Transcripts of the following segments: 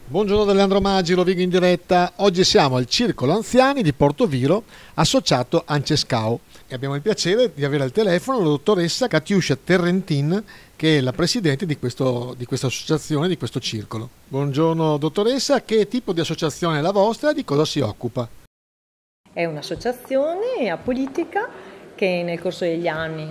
Buongiorno da Leandro Maggi, Rovigo in diretta. Oggi siamo al Circolo Anziani di Portoviro, associato Ancescao, e abbiamo il piacere di avere al telefono la dottoressa Katiuscia Terrentin, che è la presidente di questa associazione, di questo circolo. Buongiorno dottoressa, che tipo di associazione è la vostra e di cosa si occupa? È un'associazione apolitica che nel corso degli anni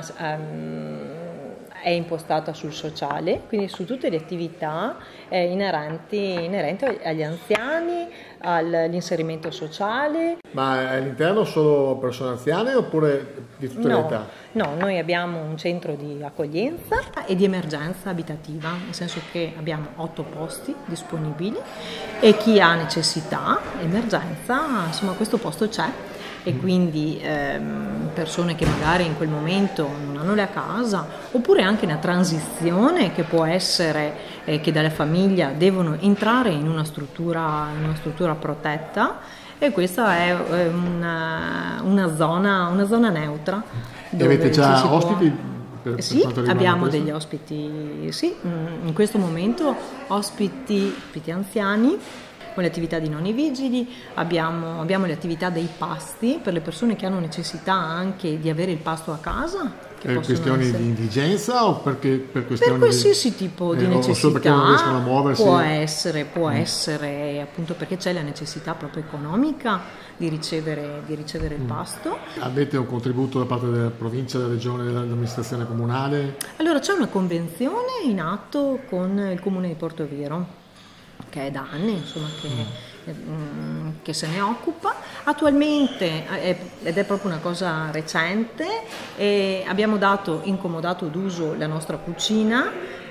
è impostata sul sociale, quindi su tutte le attività inerenti agli anziani, all'inserimento sociale. Ma è all'interno solo persone anziane oppure di tutte le età? No, noi abbiamo un centro di accoglienza e di emergenza abitativa, nel senso che abbiamo 8 posti disponibili e chi ha necessità, emergenza, insomma questo posto c'è. E quindi persone che magari in quel momento non hanno la casa, oppure anche una transizione che può essere che dalla famiglia devono entrare in una struttura protetta, e questa è una zona neutra. E avete già ospiti? Sì, abbiamo degli ospiti, sì, in questo momento ospiti anziani, con le attività di nonni vigili, abbiamo le attività dei pasti per le persone che hanno necessità anche di avere il pasto a casa. Per questioni di indigenza o per questioni per qualsiasi tipo di necessità, perché non riescono a muoversi? Può essere appunto perché c'è la necessità proprio economica di ricevere il pasto. Avete un contributo da parte della provincia, della regione, dell'amministrazione comunale? Allora c'è una convenzione in atto con il comune di Portoviro, che è da anni, insomma, che se ne occupa. Attualmente, ed è proprio una cosa recente, abbiamo dato incomodato d'uso la nostra cucina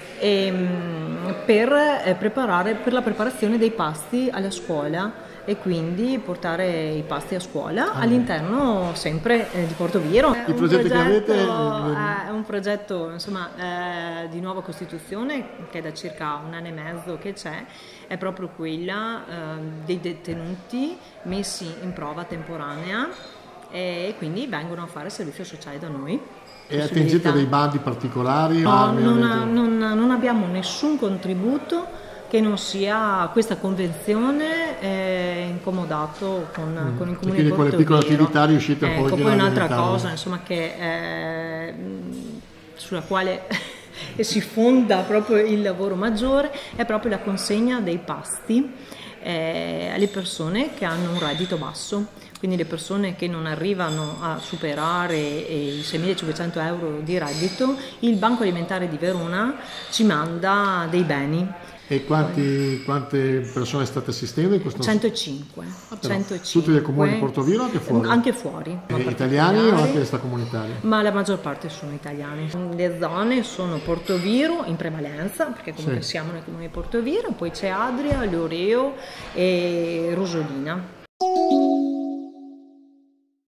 per la preparazione dei pasti alla scuola, e quindi portare i pasti a scuola all'interno sempre di Portoviro. I progetti che avete? È un progetto di nuova costituzione che è da circa un anno e mezzo che c'è, è proprio quella dei detenuti messi in prova temporanea e quindi vengono a fare servizio sociale da noi. E attingete dei bandi particolari? No, non abbiamo nessun contributo che non sia questa convenzione incomodato con il comune di Portoviro. Quindi con le piccole attività riuscite a poi un'altra cosa sulla quale si fonda proprio il lavoro maggiore è proprio la consegna dei pasti alle persone che hanno un reddito basso, quindi le persone che non arrivano a superare i 6.500 euro di reddito. Il Banco Alimentare di Verona ci manda dei beni. E quante persone state assistendo in questo? 105. 105. Tutti del comune di Portoviro o anche fuori? Anche fuori. Italiani o anche extracomunitari? Ma la maggior parte sono italiani. Le zone sono Portoviro in prevalenza, perché comunque siamo nel comune di Portoviro, poi c'è Adria, Loreo e Rosolina.